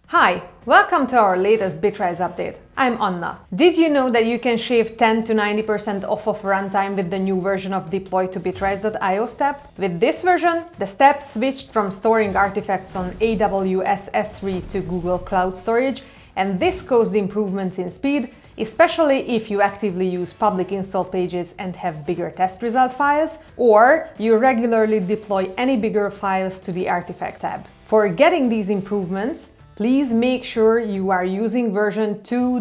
Hi, welcome to our latest Bitrise update. I'm Anna. Did you know that you can shave 10 to 90% off of runtime with the new version of deploy to bitrise.io step? With this version, the step switched from storing artifacts on AWS S3 to Google Cloud Storage, and this caused improvements in speed, especially if you actively use public install pages and have bigger test result files, or you regularly deploy any bigger files to the artifact tab. For getting these improvements, please make sure you are using version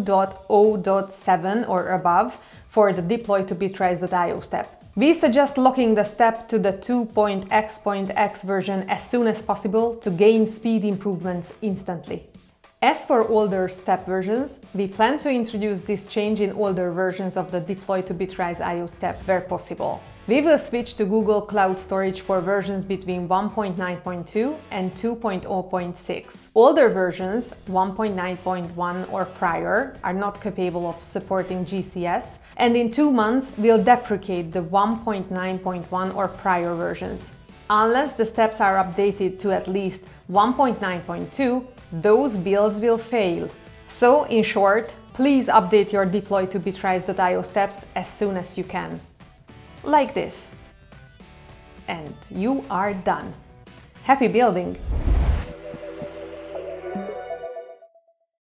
2.0.7 or above for the deploy to bitrise.io step. We suggest locking the step to the 2.x.x version as soon as possible to gain speed improvements instantly. As for older step versions, we plan to introduce this change in older versions of the deploy to bitrise.io step where possible. We will switch to Google Cloud Storage for versions between 1.9.2 and 2.0.6. Older versions, 1.9.1 or prior, are not capable of supporting GCS, and in 2 months we'll deprecate the 1.9.1 or prior versions. Unless the steps are updated to at least 1.9.2, those builds will fail. So, in short, please update your deploy to bitrise.io steps as soon as you can. Like this. And you are done. Happy building!